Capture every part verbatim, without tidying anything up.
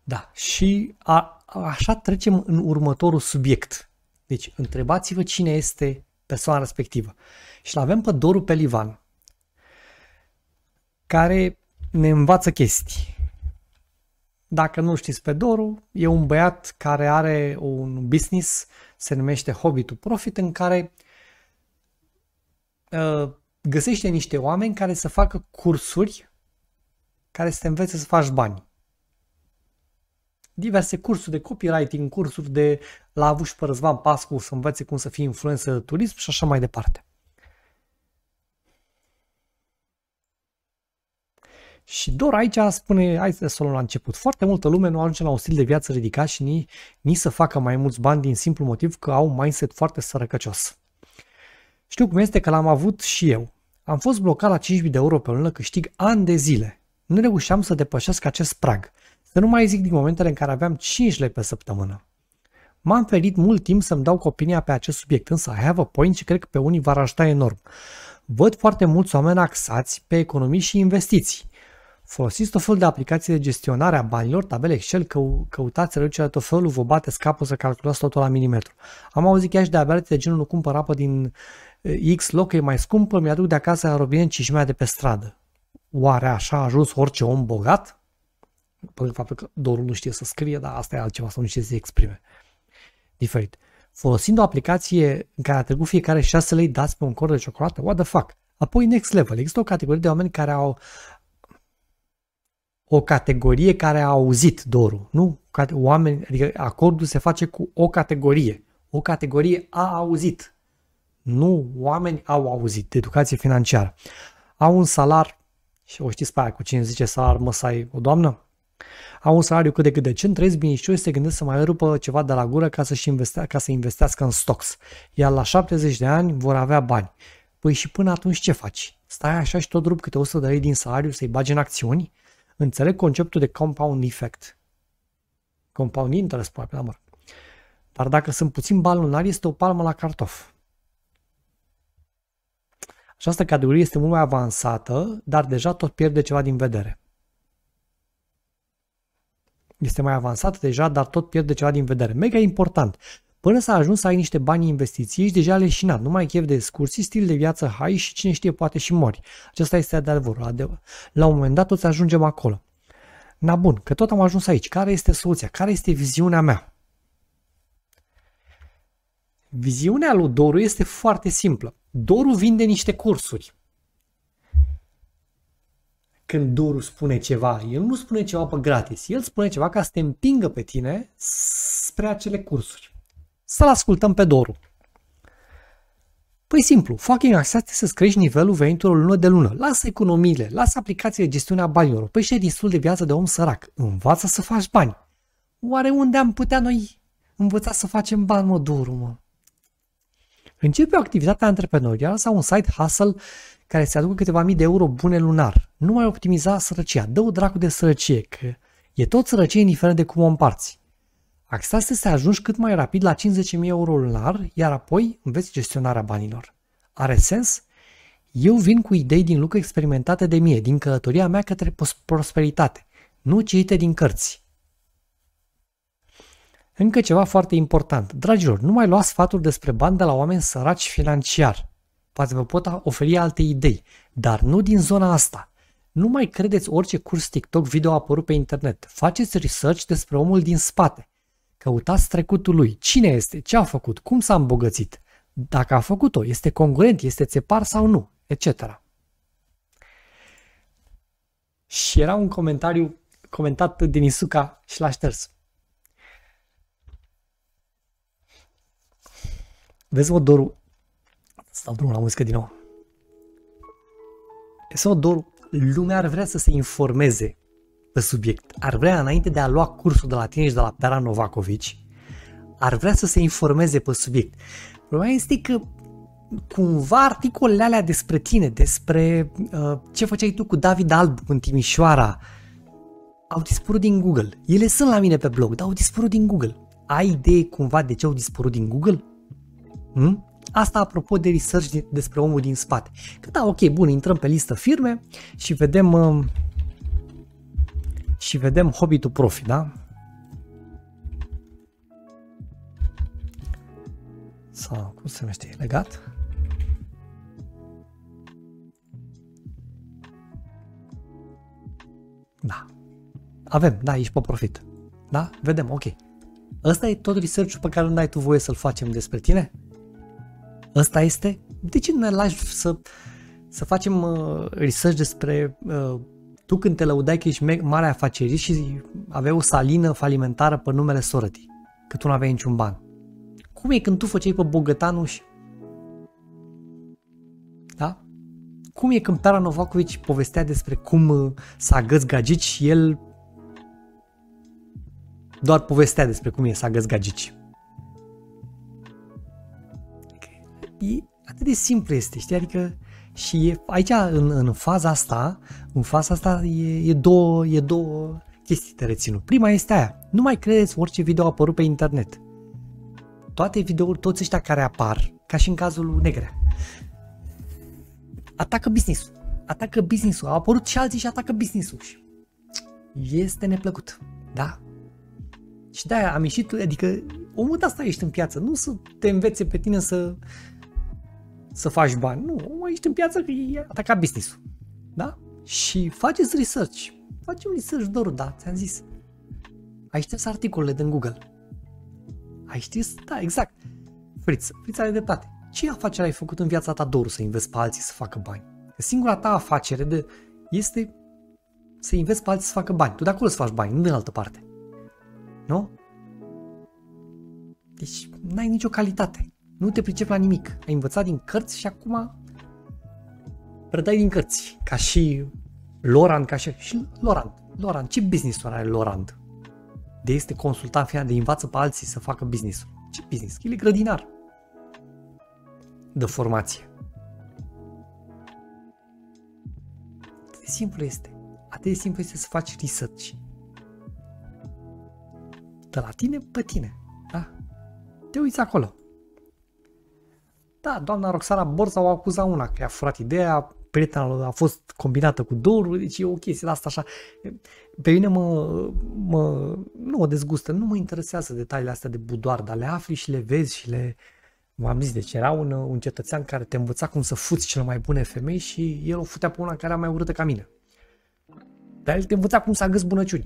Da, și a, așa trecem în următorul subiect. Deci, întrebați-vă cine este persoana respectivă. Și l-avem pe Doru Pelivan, care ne învață chestii. Dacă nu știți pe Doru, e un băiat care are un business, se numește Hobby to Profit, în care uh, găsește niște oameni care să facă cursuri care să te învețe să faci bani. Diverse cursuri de copywriting, cursuri de l-a avut și pe Răzvan Pascu să învețe cum să fii influencer de turism și așa mai departe. Și Dor aici spune, hai să luăm la început, foarte multă lume nu ajunge la un stil de viață ridicat și nici, nici să facă mai mulți bani din simplu motiv că au un mindset foarte sărăcăcios. Știu cum este că l-am avut și eu. Am fost blocat la cinci mii de euro pe lună, câștig ani de zile. Nu reușeam să depășesc acest prag. Să nu mai zic din momentele în care aveam cinci lei pe săptămână. M-am ferit mult timp să-mi dau cu opinia pe acest subiect, însă I have a point și cred că pe unii v-ar ajuta enorm. Văd foarte mulți oameni axați pe economii și investiții. Folosiți tot felul de aplicații de gestionare a banilor, tabele Excel, că, căutați reducerea tot felul, vă bateți capul să calculați totul la milimetru. Am auzit chiar și de aberți de genul nu cumpăr apă din X loc, că e mai scumpă, mi-aduc de acasă la robinet cișmea de pe stradă. Oare așa a ajuns orice om bogat? Pentru faptul că Dorul nu știe să scrie, dar asta e altceva, să nu știe să se exprime. Diferit. Folosind o aplicație în care a trecut fiecare șase lei dați pe un cor de ciocolată, what the fuck? Apoi next level. Există o categorie de oameni care au o categorie care a auzit Dorul, nu? Oameni, adică acordul se face cu o categorie. O categorie a auzit. Nu oameni au auzit de educație financiară. Au un salar, și o știți pe aia cu cine zice salar, măsai o doamnă? Au un salariu cât de cât decent, trăiesc biniștios și se gândesc să mai rupă ceva de la gură ca să, investe, ca să investească în stocks. Iar la șaptezeci de ani vor avea bani. Păi și până atunci ce faci? Stai așa și tot rup câte o sută de lei din salariu să-i bagi în acțiuni? Înțeleg conceptul de compound effect. Compound interest, poate, da, mă. Dar dacă sunt puțin bani lunari, este o palmă la cartof. Această categorie este mult mai avansată, dar deja tot pierde ceva din vedere. Este mai avansată deja, dar tot pierde ceva din vedere. Mega important. Până s-a ajuns să ai niște bani în investiții, ești deja leșinat. Nu mai chef de excursii, stil de viață high și cine știe poate și mori. Acesta este adevărul. La un moment dat toți ajungem acolo. Na bun, că tot am ajuns aici. Care este soluția? Care este viziunea mea? Viziunea lui Doru este foarte simplă. Doru vinde niște cursuri. Când Doru spune ceva, el nu spune ceva pe gratis, el spune ceva ca să te împingă pe tine spre acele cursuri. Să-l ascultăm pe Doru. Păi simplu, fucking axați să-ți crești nivelul veniturilor lună de lună. Lasă economiile, lasă aplicații de gestiune a banilor. Păi și din stil de viață de om sărac. Învață să faci bani. Oare unde am putea noi învăța să facem bani, mă, Doru, mă? Începe o activitate antreprenorială sau un side hustle care se aducă câteva mii de euro bune lunar. Nu mai optimiza sărăcia. Dă-o dracu de sărăcie, că e tot sărăcie indiferent de cum o împarți. Axați să ajungi cât mai rapid la cincizeci de mii euro lunar, iar apoi înveți gestionarea banilor. Are sens? Eu vin cu idei din lucruri experimentate de mine, din călătoria mea către prosperitate, nu citite din cărți. Încă ceva foarte important. Dragilor, nu mai luați sfaturi despre bani de la oameni săraci financiar. Poate vă pot oferi alte idei, dar nu din zona asta. Nu mai credeți orice curs TikTok video apărut pe internet. Faceți research despre omul din spate. Căutați trecutul lui. Cine este? Ce a făcut? Cum s-a îmbogățit? Dacă a făcut-o, este congruent, este țepar sau nu? Etc. Și era un comentariu comentat din Isuca și l-a șters. Vezi, mă, Doru, stau drumul la muzică din nou. Vezi, mă, Doru, lumea ar vrea să se informeze pe subiect. Ar vrea, înainte de a lua cursul de la tine și de la Pera Novakovici, ar vrea să se informeze pe subiect. Problema este că cumva articolele alea despre tine, despre uh, ce făceai tu cu David Albu în Timișoara, au dispărut din Google. Ele sunt la mine pe blog, dar au dispărut din Google. Ai idee cumva de ce au dispărut din Google? Hmm? Asta apropo de research despre omul din spate. Că da, ok, bun, intrăm pe listă firme și vedem uh, și vedem Hobby to Profit, da? Cum se numește? E legat? Da. Avem, da, ești pe profit. Da? Vedem, ok. Ăsta e tot research-ul pe care nu ai tu voie să-l facem despre tine? Ăsta este? De ce nu ne lași să, să facem uh, research despre uh, tu când te lăudai că ești mare afacerist și aveai o salină falimentară pe numele sorătii, că tu nu aveai niciun ban? Cum e când tu făceai pe bogătanul și... Da? Cum e când Pera Novakovic povestea despre cum uh, să agăți gagici și el doar povestea despre cum e să agăți gagici? E atât de simplu este, știi? Adică și e, aici în, în faza asta, în faza asta e, e, două, e două chestii de reținut. Prima este aia, nu mai credeți orice video apărut pe internet. Toate videouri, toți ăștia care apar, ca și în cazul lui Negrea, atacă business-ul. Atacă business-ul. Au apărut și alții și atacă business-ul. Este neplăcut. Da? Și de-aia am ieșit, adică omul ăsta ești în piață, nu să te învețe pe tine să să faci bani. Nu, omul ești în piață că e atacat business-ul. Da? Și faceți research. Facem research, Doru, da, ți-am zis. Ai șters articolele din Google. Ai șters? Da, exact. Fritz, Fritz are dreptate. Ce afacere ai făcut în viața ta, Doru, să investi pe alții să facă bani? Că singura ta afacere de, este să investi pe alții să facă bani. Tu de acolo să faci bani, nu din altă parte. Nu? Deci n-ai nicio calitate. Nu te pricepi la nimic. Ai învățat din cărți și acum predai din cărți. Ca și Laurent, ca și, și Laurent. Laurent, ce business-uri are Laurent? De este consultant final, de învață pe alții să facă business-uri. Ce business? El e grădinar de formație. Atât de simplu este. Atât de simplu este să faci research. De la tine pe tine. Da? Te uiți acolo. Da, doamna Roxana Borza o acuza una că i-a furat ideea, prietena a fost combinată cu Doru, deci e o chestie de asta așa. Pe mine mă, mă, nu mă dezgustă, nu mă interesează detaliile astea de budoar, dar le afli și le vezi și le... V-am zis, deci era un, un cetățean care te învăța cum să fuți cele mai bune femei și el o futea pe una care era mai urâtă ca mine. Dar el te învăța cum să agăți bunăciuni.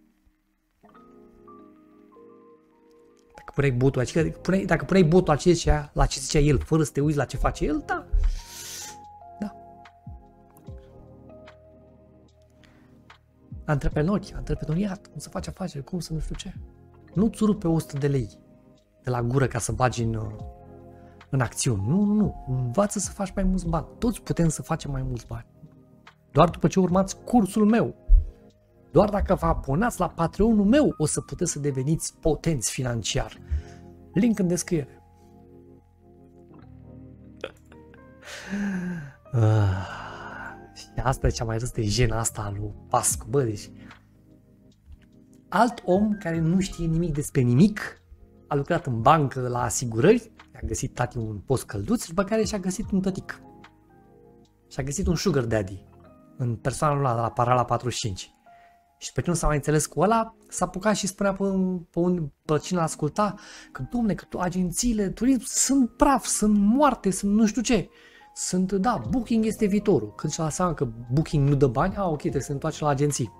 Dacă puneai botul, adică puneai, dacă puneai botul la ce, zicea, la ce zicea el, fără să te uiți la ce face el, da. Da. Antreprenori, antreprenoriat, cum să faci afaceri, cum să nu știu ce. Nu-ți rupe o sută de lei de la gură ca să bagi în, în acțiuni. Nu, nu, nu. Învață să faci mai mulți bani. Toți putem să facem mai mulți bani. Doar după ce urmați cursul meu. Doar dacă vă abonați la Patreonul meu, o să puteți să deveniți potenți financiar. Link în descriere. Uh, și asta e cea mai râs de jena asta a lui Pascu. Bă, deci... Alt om care nu știe nimic despre nimic, a lucrat în bancă la asigurări, a găsit tati un post călduț, după care și-a găsit un tătic. Și-a găsit un sugar daddy în persoana lui la Parala patruzeci și cinci. Și pe când s-a mai înțeles cu ăla, s-a apucat și spunea pe, pe, un, pe cine asculta că, domne, că agențiile turism sunt praf, sunt moarte, sunt nu știu ce. Sunt, da, Booking este viitorul. Când și-a dat seama că Booking nu dă bani, a, ok, trebuie să se întoarce la agenții.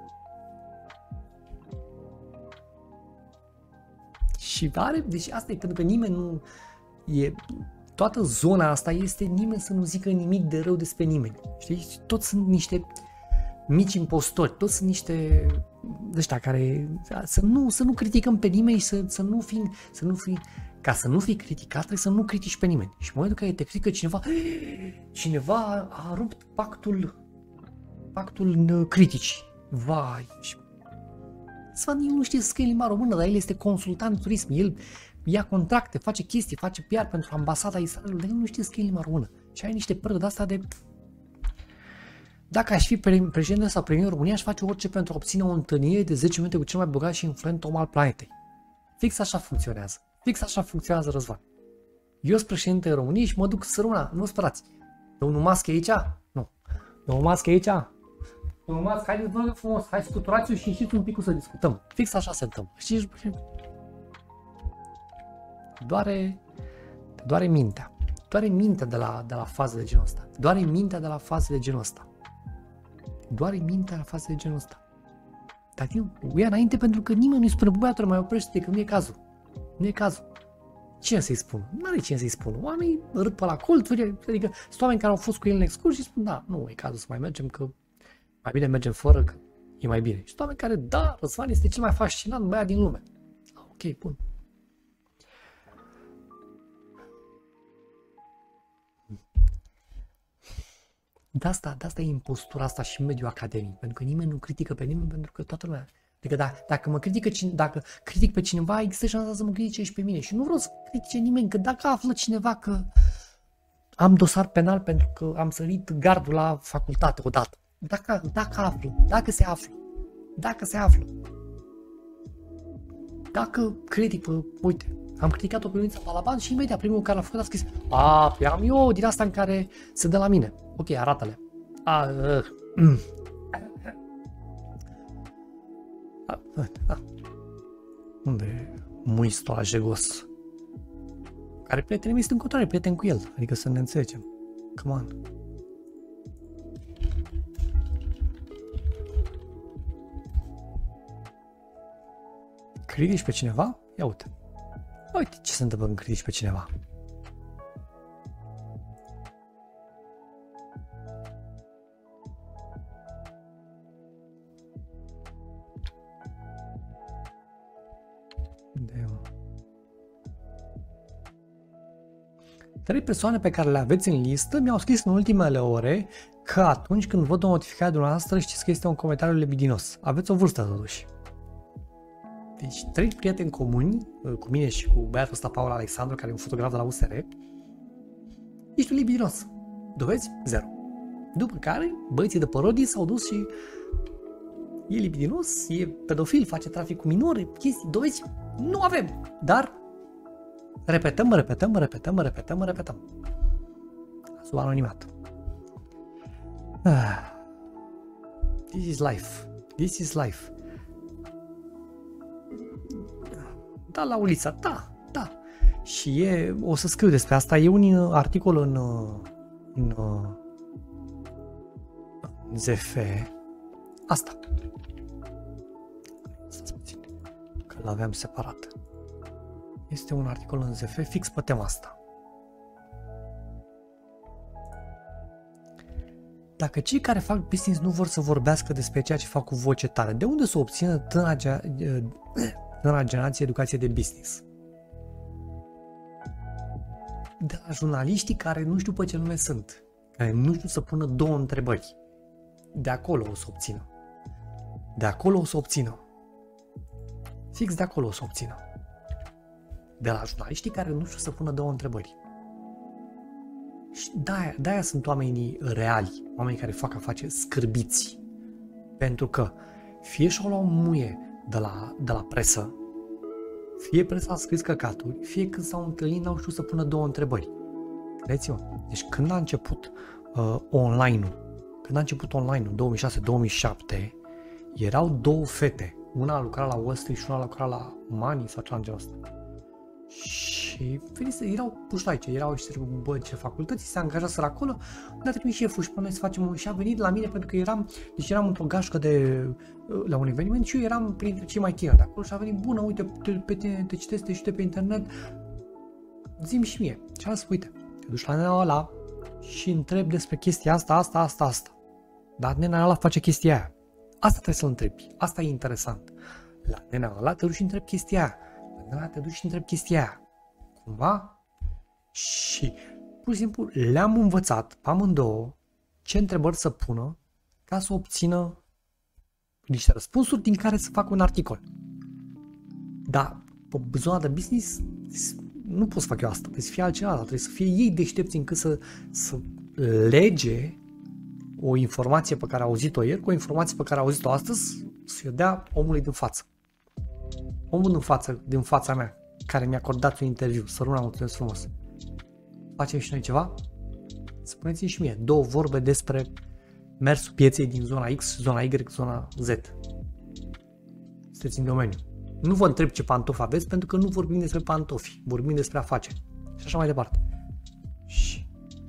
Și are, deci asta e pentru că nimeni nu e, toată zona asta este nimeni să nu zică nimic de rău despre nimeni. Știi? Toți sunt niște mici impostori, toți sunt niște ăștia care să nu, să nu criticăm pe nimeni și să, să nu fim, să nu fim, ca să nu fii criticat trebuie să nu critici pe nimeni. Și în momentul în care te critică cineva, cineva a rupt pactul, pactul criticii. Vai! Să el nu știe să scrie limba română, dar el este consultant de turism, el ia contracte, face chestii, face P R pentru ambasada Israelului, dar el nu știe să scrie limba română. Și ai niște păreri de asta de... Dacă aș fi președinte sau premier România, aș face orice pentru a obține o întâlnire de zece minute cu cel mai bogat și influent om al planetei. Fix așa funcționează. Fix așa funcționează, Răzvan. Eu sunt președinte României și mă duc să rămână, nu sperați. Domnul Musk e aici? Nu. Domnul Musk e aici? Domnul Musk, haideți, vă rog frumos, hai scuturați-o și ieșiți un pic să discutăm. Fix așa se întâmplă. Știți? Doare, Te doare mintea. Te doare mintea de la, de la faze de genul ăsta. Te doare mintea de la faze de genul ăsta. Te doare mintea de la faze de genul ăsta. Dar eu ia înainte pentru că nimeni nu-i spune, băiatul, mai oprește că nu e cazul. Nu e cazul. Cine să-i spun? Nu are cine să-i spun. Oamenii râd pe la colțuri, adică sunt oameni care au fost cu el în excursie și spun, da, nu e cazul să mai mergem, că mai bine mergem fără, că e mai bine. Și sunt oameni care, da, Răzvan este cel mai fascinant băiat din lume. Ok, bun. De asta, de asta e impostura asta și în mediul academic, pentru că nimeni nu critică pe nimeni, pentru că toată lumea. Adică da, dacă mă critică, dacă critic pe cineva, există șansa să mă critique și pe mine. Și nu vreau să critique nimeni, că dacă află cineva că am dosar penal pentru că am sărit gardul la facultate odată, dacă, dacă află, dacă se află, dacă se află, dacă critic, pă, uite, am criticat-o pe Ionuța Balaban și imediat primul care l-a făcut a scris, a, pe am eu din asta în care se dă la mine. Ok, arată-le. A, uh, mm. a, a. Unde e muistul ăla jegos? Care prietenii mei sunt în continuare prieten cu el, adică să ne înțelegem. Come on. Critici pe cineva? Ia uite. Uite ce se întâmplă când critici pe cineva. Trei persoane pe care le aveți în listă mi-au scris în ultimele ore că atunci când văd o notificare de dumneavoastră știți că este un comentariu lebidinos. Aveți o vârstă totuși. Deci trei prieteni comuni, cu mine și cu băiatul ăsta Paul Alexandru, care e un fotograf de la U S R, ești un lebidinos. Dovezi? Zero. După care băieții de parodii s-au dus și e libidinos, e pedofil, face trafic cu minori, chestii, dovezi? Nu avem, dar repetăm, repetăm, repetăm, repetăm, repetăm. Sub anonimat. Ah. This is life. This is life. Da, la ulița, da, da. Și e, o să scriu despre asta, e un articol în, în, în Z F. Asta. Să-ți puțin, că l-aveam separat. Este un articol în Z F fix pe tema asta. Dacă cei care fac business nu vor să vorbească despre ceea ce fac cu voce tare, de unde să obțină tânăra, tânăra generație educație de business? De la jurnaliștii care nu știu pe ce nume sunt, care nu știu să pună două întrebări. De acolo o să obțină. De acolo o să obțină. Fix de acolo o să obțină. De la jurnaliștii care nu știu să pună două întrebări. Și de-aia, de-aia sunt oamenii reali, oamenii care fac afaceri scârbiți. Pentru că fie și-au luat muie de la, de la presă, fie presa a scris căcaturi, fie când s-au întâlnit n-au știut să pună două întrebări. Credeți-mă, deci când a început uh, online-ul, când a început online-ul, două mii șase două mii șapte, erau două fete. Una a lucrat la Wall Street și una a lucrat la Money sau ceva în genul ăsta. Și erau puși aici, erau și bă, ce facultăți, se angajaseră acolo, ne-a trimis șeful și pe noi să facem un... Și a venit la mine pentru că eram, deci eram într-o gașcă de, la un eveniment și eu eram printre cei mai tineri de acolo și a venit, bună, uite, te, pe tine, te citesc, te știu pe internet, zi-mi și mie. Și am zis, uite, te duci la nenea ăla și întreb despre chestia asta, asta, asta, asta. Dar nenea ăla face chestia aia. Asta trebuie să-l întrebi, asta e interesant. La nenea ăla te duci și întrebi chestia aia. Da, te duci și întrebi chestia aia. Cumva? Și pur și simplu le-am învățat pe amândouă ce întrebări să pună ca să obțină niște răspunsuri din care să fac un articol. Dar pe zona de business nu pot să fac eu asta, trebuie să fie altcineva, trebuie să fie ei deștepți încât să, să lege o informație pe care a auzit-o ieri cu o informație pe care a auzit-o astăzi să-i dea omului din față. Omul din față, din fața mea, care mi-a acordat un interviu, Săruna, mulțumesc frumos. Facem și noi ceva? Spuneți-mi și mie două vorbe despre mersul pieței din zona X, zona Y, zona Z. Sunteți în domeniu. Nu vă întreb ce pantofi aveți, pentru că nu vorbim despre pantofi, vorbim despre afaceri. și așa mai departe. Și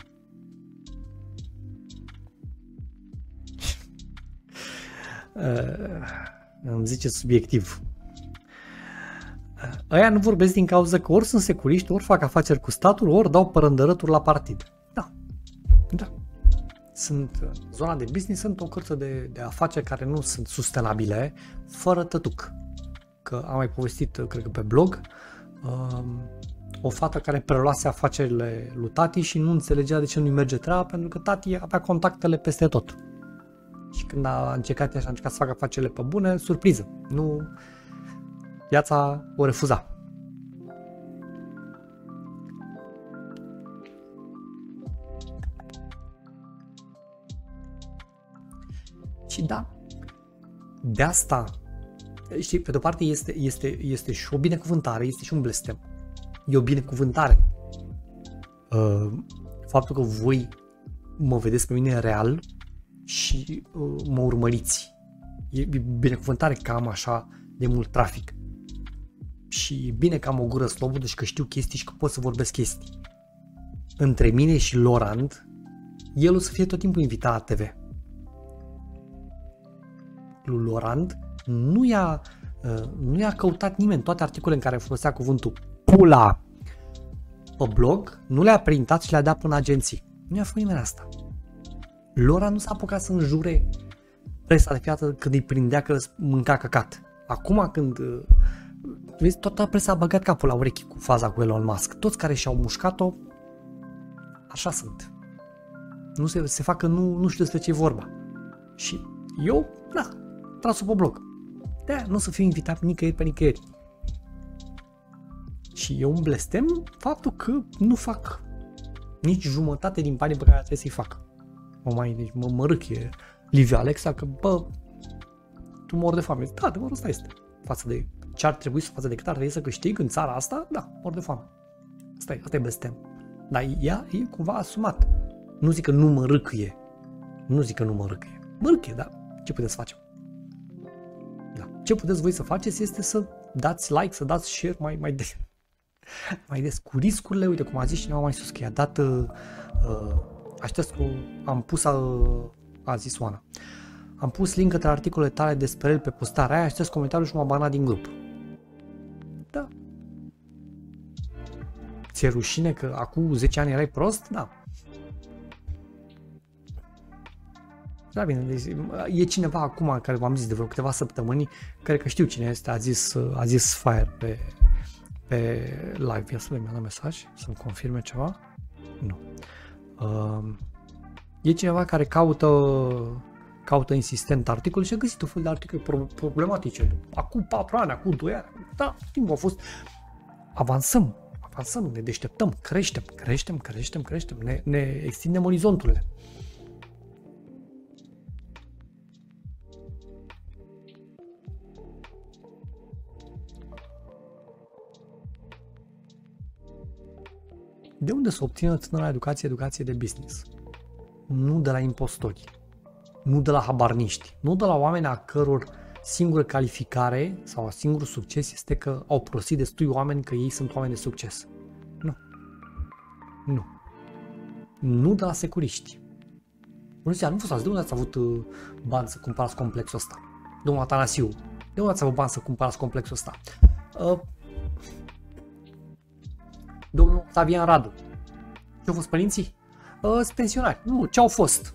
uh, îmi zice subiectiv. Uh, ăia nu vorbesc din cauza că ori sunt securiști, ori fac afaceri cu statul, ori dau părândărături la partid. Da. Da. Sunt zona de business, sunt o cărță de, de afaceri care nu sunt sustenabile, fără tătuc. Că am mai povestit, cred că pe blog, um, o fată care preluase afacerile lui tati și nu înțelegea de ce nu-i merge treaba, pentru că tati avea contactele peste tot. Și când a încercat așa, a încercat să facă afacerile pe bune, surpriză, nu, viața o refuza. Și da, de asta, știi, pe de-o parte este, este, este și o binecuvântare, este și un blestem. E o binecuvântare. Uh, faptul că voi mă vedeți pe mine real și uh, mă urmăriți. E binecuvântare că am așa de mult trafic. Și e bine că am o gură slobodă și că știu chestii și că pot să vorbesc chestii. Între mine și Lorand, el o să fie tot timpul invitat la T V. Lui Lorand nu i-a, uh, nu i-a căutat nimeni toate articolele în care folosea cuvântul pula pe blog, nu le-a printat și le-a dat până agenții. Nu i-a făcut nimeni asta. Lorand nu s-a apucat să înjure presa de fiată când îi prindea că mânca căcat. Acum când uh, vezi, toată presa a băgat capul la urechi cu faza cu Elon Musk. Toți care și-au mușcat-o, așa sunt. Nu se, se fac că nu, nu știu despre ce e vorba. Și eu, da, tras-o pe blog. De-aia nu o să fiu invitat nicăieri pe nicăieri. Și eu îmi blestem faptul că nu fac nici jumătate din banii pe care trebuie să-i fac. Mă mai, deci mă, mă râche Liviu Alexa că, bă, tu mor de foame. Da, adevărul ăsta este. Față de ce ar trebui să față de cât ar trebui să câștig în țara asta, da, mor de foame. Asta e, asta e blestem. Dar ea e cumva asumat. Nu zic că nu mă râcâie. Nu zic că nu mă râcâie. Mă râcâie, dar ce puteți să facem? Da. Ce puteți voi să faceți este să dați like, să dați share mai, mai des. Mai des cu riscurile, uite cum a zis cineva mai sus, că i-a dat, uh, aștept cu, am pus, uh, a zis Oana, am pus link către articolele tale despre el pe postarea aia, aștept comentariul și m-a banat din grup. Da. Ți-e rușine că acum zece ani erai prost? Da. Da, bine, deci, e cineva acum care v-am zis de vreo câteva săptămâni, care că știu cine este, a zis, a zis Fire pe, pe live. Ia să le mi-a dat mesaj, să-mi confirme ceva. Nu. Uh, e cineva care caută, caută insistent articole și a găsit un fel de articole problematice. Acum patru ani, acum doi ani. Da, timpul a fost. Avansăm, avansăm, ne deșteptăm, creștem, creștem, creștem, creștem, ne, ne extindem orizonturile. De unde să obțină tânăra educație, educație de business? Nu de la impostori, nu de la habarniști, nu de la oameni a căror singură calificare sau singurul succes este că au prostit destui oameni că ei sunt oameni de succes. Nu. Nu. Nu de la securiști. Nu știu, nu fost de unde ați avut uh, bani să cumpărați complexul ăsta? Domnul Atanasiu, de unde ați avut bani să cumpărați complexul ăsta? Uh, Domnul Octavian Radu. Ce-au fost părinții? Uh, sunt pensionari. Nu, ce-au fost?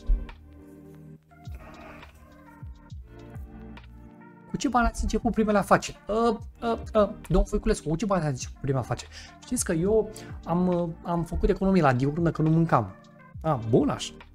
Cu ce bani ați început primele afaceri? Uh, uh, uh, domnul Voiculescu, cu ce bani ați început primele afaceri? Știți că eu am, uh, am făcut economie la diurnă că nu mâncam. Ah, bun așa.